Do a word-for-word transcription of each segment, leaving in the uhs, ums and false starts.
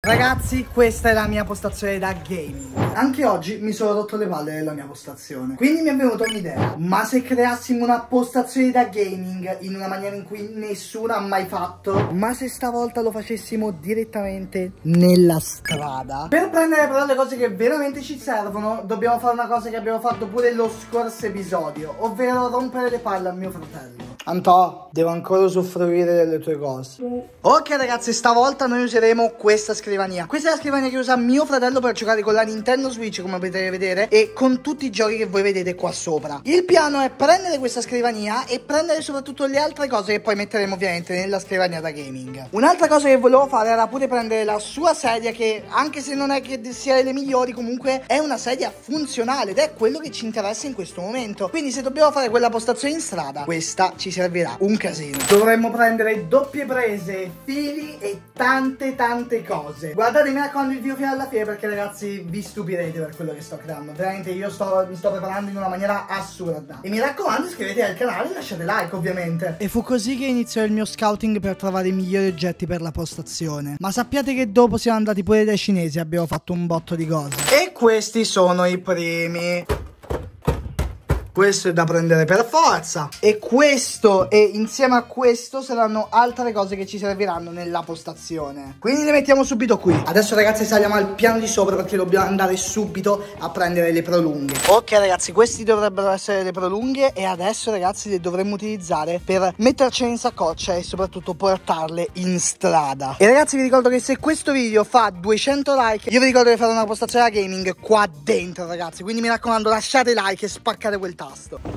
Ragazzi, questa è la mia postazione da gaming. Anche oggi mi sono rotto le palle della mia postazione, quindi mi è venuta un'idea. Ma se creassimo una postazione da gaming in una maniera in cui nessuno ha mai fatto? Ma se stavolta lo facessimo direttamente nella strada? Per prendere però le cose che veramente ci servono, dobbiamo fare una cosa che abbiamo fatto pure lo scorso episodio, ovvero rompere le palle al mio fratello. Antò, devo ancora usufruire delle tue cose. Ok ragazzi, stavolta noi useremo questa scrivania. Questa è la scrivania che usa mio fratello per giocare con la Nintendo Switch, come potete vedere, e con tutti i giochi che voi vedete qua sopra. Il piano è prendere questa scrivania e prendere soprattutto le altre cose che poi metteremo ovviamente nella scrivania da gaming. Un'altra cosa che volevo fare era pure prendere la sua sedia, che anche se non è che sia delle migliori, comunque è una sedia funzionale ed è quello che ci interessa in questo momento. Quindi se dobbiamo fare quella postazione in strada, questa ci servirà un casino. Dovremmo prendere doppie prese, fili e tante tante cose. Guardate, mi raccomando, il video fino alla fine, perché ragazzi vi stupirete per quello che sto creando. Veramente io sto, mi sto preparando in una maniera assurda. E mi raccomando, iscrivetevi al canale e lasciate like ovviamente. E fu così che iniziò il mio scouting per trovare i migliori oggetti per la postazione. Ma sappiate che dopo siamo andati pure dai cinesi e abbiamo fatto un botto di cose. E questi sono i primi. Questo è da prendere per forza. E questo e insieme a questo saranno altre cose che ci serviranno nella postazione. Quindi le mettiamo subito qui. Adesso ragazzi saliamo al piano di sopra, perché dobbiamo andare subito a prendere le prolunghe. Ok ragazzi, questi dovrebbero essere le prolunghe. E adesso ragazzi le dovremmo utilizzare per mettercene in saccoccia e soprattutto portarle in strada. E ragazzi vi ricordo che se questo video fa duecento like, io vi ricordo di fare una postazione da gaming qua dentro ragazzi. Quindi mi raccomando, lasciate like e spaccate quel tasto.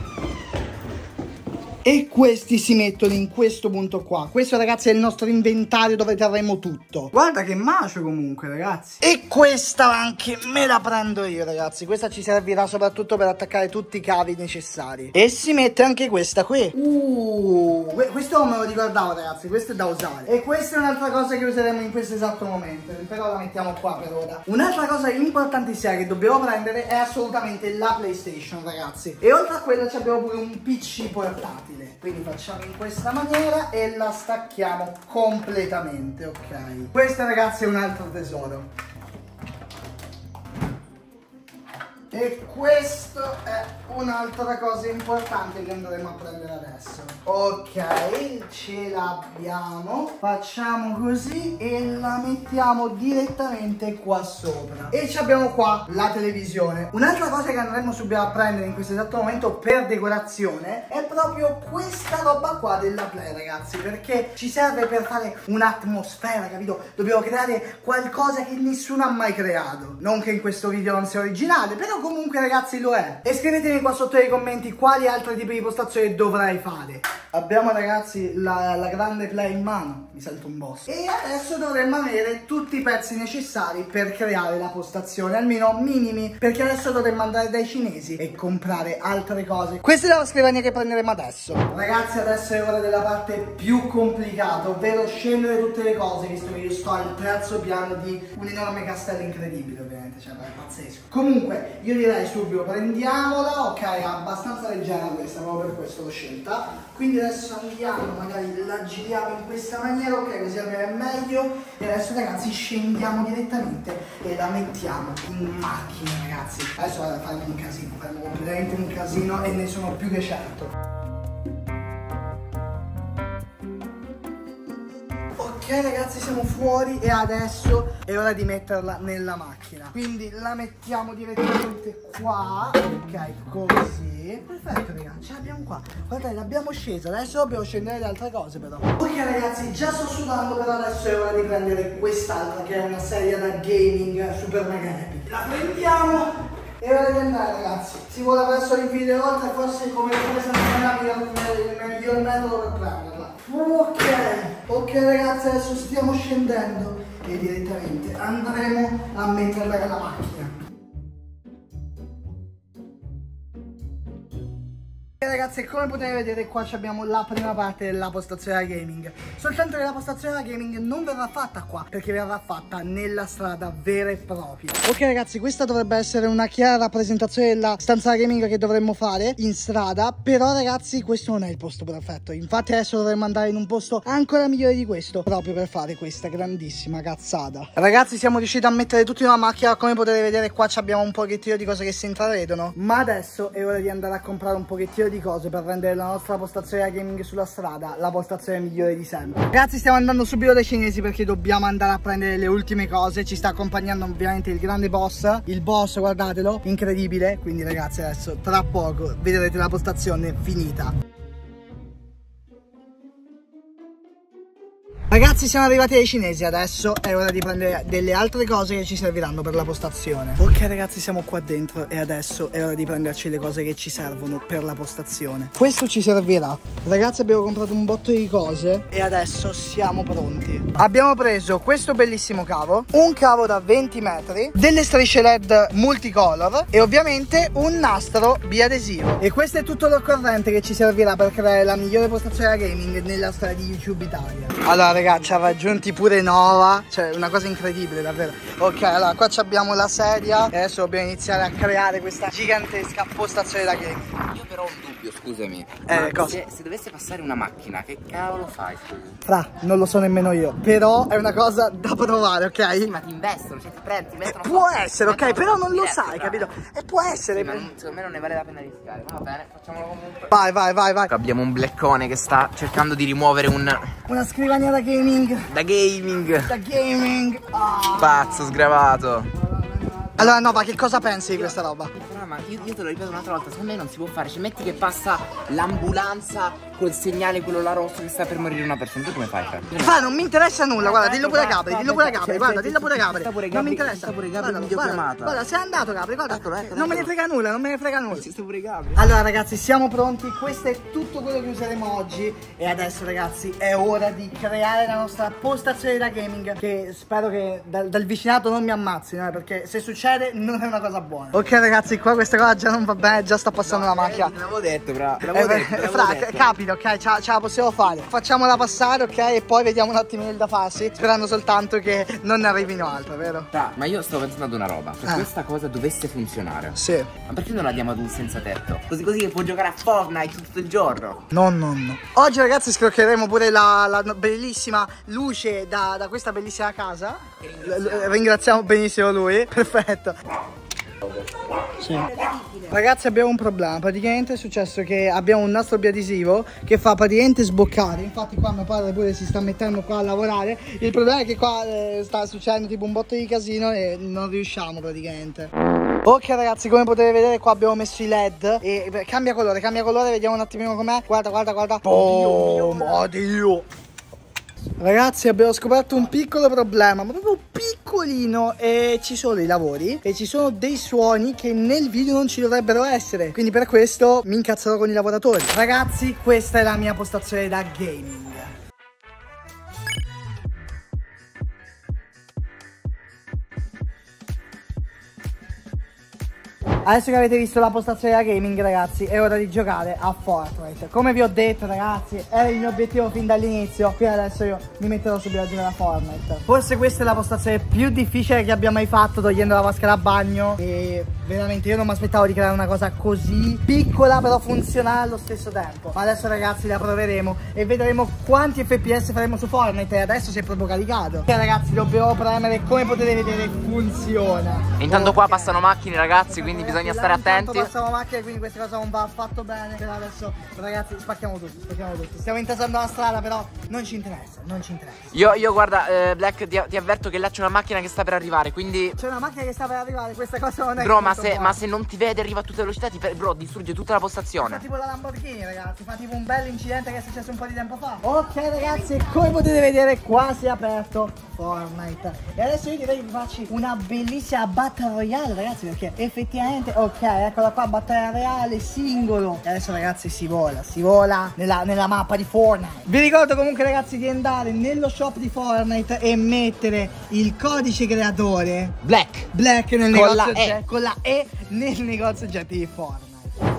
E questi si mettono in questo punto qua. Questo ragazzi è il nostro inventario dove terremo tutto. Guarda che macio comunque ragazzi. E questa anche me la prendo io ragazzi. Questa ci servirà soprattutto per attaccare tutti i cavi necessari. E si mette anche questa qui. Uh, questo non me lo ricordavo ragazzi. Questo è da usare. E questa è un'altra cosa che useremo in questo esatto momento. Però la mettiamo qua per ora. Un'altra cosa importantissima che dobbiamo prendere è assolutamente la PlayStation ragazzi. E oltre a quella abbiamo pure un P C portatile. Quindi facciamo in questa maniera e la stacchiamo completamente, ok? Questo ragazzi è un altro tesoro. E questo è un'altra cosa importante che andremo a prendere adesso. Ok, ce l'abbiamo. Facciamo così e la mettiamo direttamente qua sopra. E ci abbiamo qua la televisione. Un'altra cosa che andremo subito a prendere in questo esatto momento per decorazione è proprio questa roba qua della Play ragazzi, perché ci serve per fare un'atmosfera, capito? Dobbiamo creare qualcosa che nessuno ha mai creato. Non che in questo video non sia originale, però comunque ragazzi lo è. E scrivetemi qua sotto nei commenti quali altri tipi di postazioni dovrai fare. Abbiamo ragazzi la, la grande Play in mano. Mi sento un boss. E adesso dovremmo avere tutti i pezzi necessari per creare la postazione, almeno minimi, perché adesso dovremmo andare dai cinesi e comprare altre cose. Questa è la scrivania che prenderemo adesso. Ragazzi, adesso è ora della parte più complicata, ovvero scendere tutte le cose, visto che io sto al terzo piano di un enorme castello incredibile ovviamente, cioè è pazzesco. Comunque io direi subito prendiamola. Ok, è abbastanza leggera questa, proprio per questo l'ho scelta. Quindi adesso andiamo, magari la giriamo in questa maniera, ok, così almeno è meglio. E adesso ragazzi scendiamo direttamente e la mettiamo in macchina ragazzi. Adesso vado a fare un casino, faremo completamente un casino e ne sono più che certo. Ok ragazzi, siamo fuori e adesso è ora di metterla nella macchina. Quindi la mettiamo direttamente qua. Ok, così. Perfetto ragazzi, ce l'abbiamo qua. Guardate, l'abbiamo scesa. Adesso dobbiamo scendere le altre cose però. Ok ragazzi, già sto sudando, però adesso è ora di prendere quest'altra, che è una serie da gaming super mega epic. La prendiamo. È ora di andare ragazzi. Si vuole verso il video oltre, forse come presa il miglior metodo per prenderla. Ok, ok ragazzi, adesso stiamo scendendo e direttamente andremo a metterla nella macchina. ragazzi, come potete vedere qua abbiamo la prima parte della postazione da gaming. Soltanto che la postazione da gaming non verrà fatta qua, perché verrà fatta nella strada vera e propria. Ok ragazzi, questa dovrebbe essere una chiara rappresentazione della stanza da gaming che dovremmo fare in strada. Però ragazzi, questo non è il posto perfetto. Infatti adesso dovremmo andare in un posto ancora migliore di questo, proprio per fare questa grandissima cazzata. Ragazzi, siamo riusciti a mettere tutto in una macchina. Come potete vedere qua abbiamo un pochettino di cose che si intravedono. Ma adesso è ora di andare a comprare un pochettino di cose per rendere la nostra postazione da gaming sulla strada la postazione migliore di sempre. Ragazzi, stiamo andando subito dai cinesi perché dobbiamo andare a prendere le ultime cose. Ci sta accompagnando ovviamente il grande boss. Il boss, guardatelo, incredibile. Quindi ragazzi, adesso tra poco vedrete la postazione finita. Ragazzi, siamo arrivati ai cinesi, adesso è ora di prendere delle altre cose che ci serviranno per la postazione. Ok ragazzi, siamo qua dentro e adesso è ora di prenderci le cose che ci servono per la postazione. Questo ci servirà. Ragazzi, abbiamo comprato un botto di cose e adesso siamo pronti. Abbiamo preso questo bellissimo cavo, un cavo da venti metri, delle strisce led multicolor e ovviamente un nastro biadesivo. E questo è tutto l'occorrente che ci servirà per creare la migliore postazione da gaming nella storia di YouTube Italia. Allora ragazzi, ci ha raggiunti pure Nova, cioè una cosa incredibile davvero. Ok, allora qua abbiamo la sedia e adesso dobbiamo iniziare a creare questa gigantesca postazione da gaming. Io però ho un dubbio, scusami. Eh, cosa? Se, se dovesse passare una macchina, che cavolo fai? Fra, non lo so nemmeno io, però è una cosa da provare, ok? Sì, ma ti investono, cioè ti prendi, ti mettono. Eh, può fatto, essere, ok, mettono però non lo diretto, sai, bravo. capito? E può essere. Sì, ma non, secondo me non ne vale la pena rischiare. Va bene, facciamolo comunque. Vai, vai, vai, vai. Abbiamo un bleccone che sta cercando di rimuovere un... Una scrivania da gaming. Da gaming. Da gaming. Ah. Pazzo, sgravato. Allora Nova, che cosa pensi di questa roba? No, ma io, io te lo ripeto un'altra volta, secondo me non si può fare. Ci metti che passa l'ambulanza col segnale quello là rosso che sta per morire una persona. Tu come fai? Fa, non mi interessa nulla, guarda, dillo pure a Ecco, Gabri, dillo pure a Gabri, guarda, dillo pure a Gabri. Sta pure Non mi Gabri, interessa. sta pure Gabri Guarda, in videochiamata. guarda, guarda, sei andato Gabri, guarda. Eccolo, eccolo, Non me ne eccolo. frega nulla, non me ne frega nulla. Sta pure Gabri. Allora ragazzi, siamo pronti, questo è tutto quello che useremo oggi. E adesso ragazzi è ora di creare la nostra postazione da gaming, che spero che dal, dal vicinato non mi ammazzino, eh, perché se succede non è una cosa buona. Ok ragazzi, qua questa cosa già non va bene, già sta passando No, la macchina. Te l'avevo detto, però. Te Eh, l'avevo detto, te eh, l'avevo fra, detto. capita, ok, ce la, ce la possiamo fare. Facciamola passare, ok, e poi vediamo un attimino il da farsi, sperando soltanto che non ne arrivino altre, vero? Fra, ma io stavo pensando ad una roba. Se Eh. questa cosa dovesse funzionare, Sì. ma perché non la diamo ad un senza tetto? Così così che può giocare a Fortnite tutto il giorno. No, no, no. Oggi ragazzi scroccheremo pure la, la bellissima luce da, da questa bellissima casa. Ringraziamo. Ringraziamo benissimo lui. Perfetto. Sì. Ragazzi, abbiamo un problema. Praticamente è successo che abbiamo un nastro biadesivo che fa praticamente sboccare. Infatti qua mio padre pure si sta mettendo qua a lavorare. Il problema è che qua eh, sta succedendo tipo un botto di casino e non riusciamo praticamente. Ok ragazzi, come potete vedere qua abbiamo messo i led e beh, cambia colore, cambia colore, vediamo un attimino com'è. Guarda, guarda, guarda. Oh, oddio. Ragazzi, abbiamo scoperto un piccolo problema, ma proprio piccolino, e ci sono dei lavori e ci sono dei suoni che nel video non ci dovrebbero essere, quindi per questo mi incazzerò con i lavoratori. Ragazzi, questa è la mia postazione da gaming. Adesso che avete visto la postazione da gaming ragazzi, è ora di giocare a Fortnite. Come vi ho detto ragazzi, era il mio obiettivo fin dall'inizio, quindi adesso io mi metterò subito a giocare a Fortnite. Forse questa è la postazione più difficile che abbiamo mai fatto, togliendo la maschera a bagno. E veramente io non mi aspettavo di creare una cosa così piccola però funzionale allo stesso tempo. Ma adesso ragazzi la proveremo e vedremo quanti F P S faremo su Fortnite. E adesso si è proprio caricato. Ok ragazzi, dobbiamo premere, come potete vedere funziona. E intanto okay. qua passano macchine ragazzi, quindi bisogna stare attenti. Passano macchine, quindi questa cosa non va affatto bene. Però adesso ragazzi spacchiamo tutto, spacchiamo tutto. Stiamo intasando la strada, però non ci interessa, non ci interessa. Io, io guarda eh, Black, ti, ti avverto che là c'è una macchina che sta per arrivare, quindi... C'è una macchina che sta per arrivare, questa cosa non è... Bro, ma se, ma se non ti vede arriva a tutta velocità, ti, bro, distrugge tutta la postazione. Fa tipo la Lamborghini ragazzi, fa tipo un bel incidente che è successo un po' di tempo fa. Ok ragazzi, come potete vedere qua si è aperto Fortnite. E adesso io direi che vi faccio una bellissima Battle Royale ragazzi, perché effettivamente, ok, eccola qua, Battle Royale singolo. E adesso ragazzi si vola, si vola nella, nella mappa di Fortnite. Vi ricordo comunque ragazzi di andare nello shop di Fortnite e mettere il codice creatore Black Black nel con negozio la E. con la E nel negozio oggetti di Fortnite.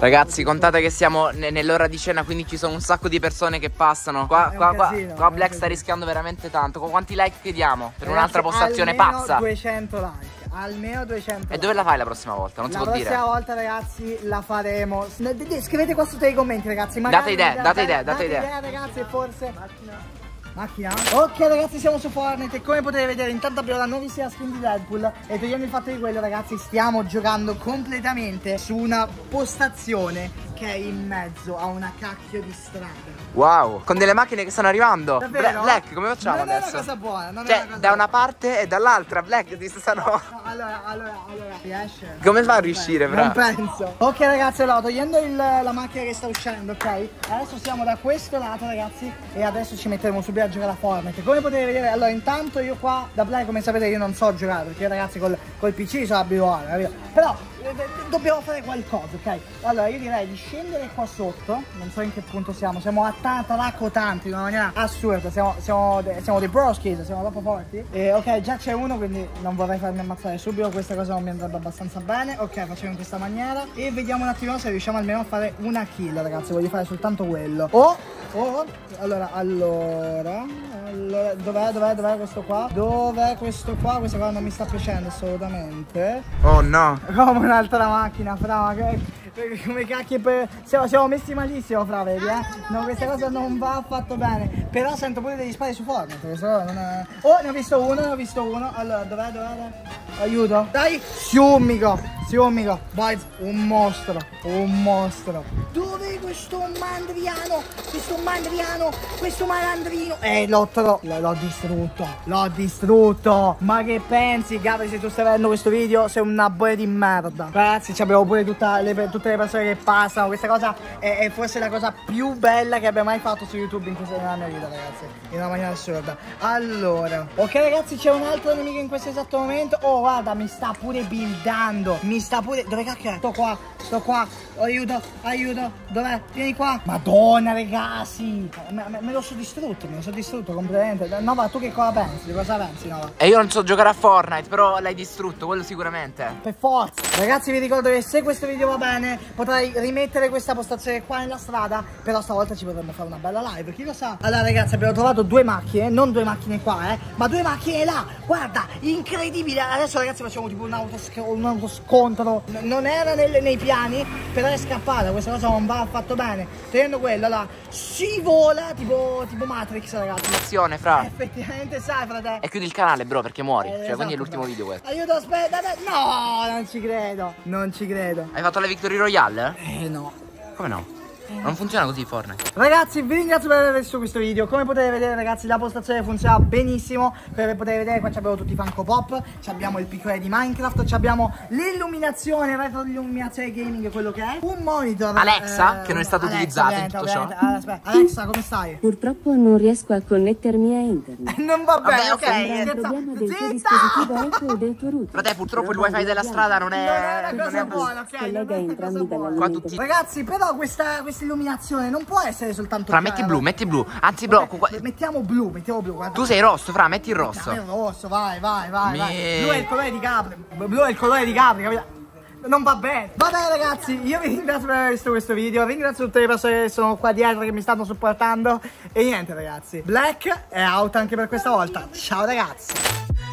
Ragazzi, contate che siamo nell'ora di cena, quindi ci sono un sacco di persone che passano. Qua, qua, qua, casino, qua Black sta rischiando veramente tanto. Quanti like chiediamo per un'altra postazione pazza? duecento like. Almeno duecento. E dove la fai la prossima volta? Non si può dire. La prossima volta, ragazzi, la faremo. Scrivete qua sotto nei commenti, ragazzi. Date idee, date idee, date idee. Ragazzi, forse. Macchina. Macchina? Ok, ragazzi, siamo su Fortnite e come potete vedere intanto abbiamo la nuovissima skin di Deadpool. E togliendo il fatto di quello, ragazzi, stiamo giocando completamente su una postazione che è in mezzo a una cacchio di strada. Wow, con delle macchine che stanno arrivando. Davvero? Black, come facciamo non adesso? Non è una cosa buona, non cioè, è una cosa da una buona. parte e dall'altra, Black, ti stanno... No, allora, allora, allora, riesce? Come fa a riuscire, bro? Non penso. Ok, ragazzi, allora, togliendo il, la macchina che sta uscendo, ok? Adesso siamo da questo lato, ragazzi, e adesso ci metteremo subito a giocare a Fortnite. Come potete vedere, allora, intanto io qua, da Play, come sapete, io non so giocare, perché io, ragazzi, col, col P C sono abituato, capito? Però eh, dobbiamo fare qualcosa, ok? Allora, io direi di scendere qua sotto, non so in che punto siamo, siamo a tracotanti in una maniera assurda, siamo, siamo, siamo dei broskis, siamo troppo forti. E, ok, già c'è uno, quindi non vorrei farmi ammazzare subito, questa cosa non mi andrebbe abbastanza bene. Ok, facciamo in questa maniera e vediamo un attimo se riusciamo almeno a fare una kill, ragazzi, voglio fare soltanto quello. Oh, oh, allora, allora, allora, dov'è, dov'è, dov'è questo qua? Dov'è questo qua? Questo qua non mi sta piacendo assolutamente. Oh no. Come un'altra macchina, fra, ma che... Come cacchio per... siamo, siamo messi malissimo, fra, vedi, eh? No, questa cosa non va affatto bene. Però sento pure degli spari su Fortnite. Questa non è... Oh, ne ho visto uno, ne ho visto uno. Allora, dov'è, dov'è? Aiuto. Dai, siumico, siumico. Vai, un mostro, un mostro. Dove questo mandriano? Questo mandriano, questo malandrino. Eh, l'ho l'ho distrutto, l'ho distrutto. Ma che pensi, Gabri, se tu stai vedendo questo video, sei una boia di merda. Ragazzi, abbiamo pure tutta le, tutte le persone che passano. Questa cosa è, è forse la cosa più bella che abbia mai fatto su YouTube in questa nella mia vita, ragazzi. In una maniera assurda. Allora, ok, ragazzi, c'è un altro nemico in questo esatto momento. Oh, guarda, mi sta pure buildando. Mi sta pure... Dove cacchio è? Sto qua, sto qua. Aiuto, aiuto. Dov'è? Vieni qua. Madonna, ragazzi. Me, me, me lo so distrutto, me lo so distrutto completamente. Nova, tu che cosa pensi? Di cosa pensi, Nova? E io non so giocare a Fortnite, però l'hai distrutto, quello sicuramente. Per forza. Ragazzi, vi ricordo che se questo video va bene, potrai rimettere questa postazione qua nella strada. Però stavolta ci potremmo fare una bella live, chi lo sa. Allora, ragazzi, abbiamo trovato due macchine. Non due macchine qua, eh, ma due macchine là. Guarda, incredibile. Adesso, ragazzi, facciamo tipo un, autosc un autoscontro. Non era nel, nei piani, però è scappata. Questa cosa non va affatto bene. Tenendo quello là, si vola tipo, tipo Matrix, ragazzi. Azione, fra. Effettivamente, sai, frate. E chiudi il canale, bro, perché muori. Eh, cioè, esatto, quindi è l'ultimo video questo. Aiuto, aspetta, aspetta. No, non ci credo. Non ci credo. Hai fatto la Victory Royale? Eh, no. Come no? Non funziona così Fortnite. Ragazzi, vi ringrazio per aver visto questo video. Come potete vedere, ragazzi, la postazione funziona benissimo. Come potete vedere, qua abbiamo tutti i Funko Pop, abbiamo il piccone di Minecraft, abbiamo l'illuminazione, retroilluminazione gaming, quello che è un monitor Alexa, eh, che non è stato Alexa, utilizzato ovviamente, in tutto ciò. Aspetta, Alexa, come stai? Purtroppo non riesco a connettermi a internet. Non va bene, Vabbè, ok. Sembra un problema del tuo dispositivo Echo o del tuo router. Frate, purtroppo il wifi della strada non è... Non è una non cosa è buona, ok? Collega Non è una entrambi cosa buona. Qua tutti... Ragazzi, però questa, questa illuminazione non può essere soltanto Fra, metti blu, metti blu. Anzi, bro, qua... mettiamo blu, mettiamo blu. Guarda. Tu sei rosso, Fra, metti il rosso. Mettiamo il rosso, vai, vai, vai, vai. Me... Blu è il colore di Capri. Blu è il colore di Capri, capito? Non va bene. Va bene, ragazzi, io vi ringrazio per aver visto questo video. Ringrazio tutte le persone che sono qua dietro, che mi stanno supportando. E niente, ragazzi, Black è out anche per questa volta. Ciao, ragazzi.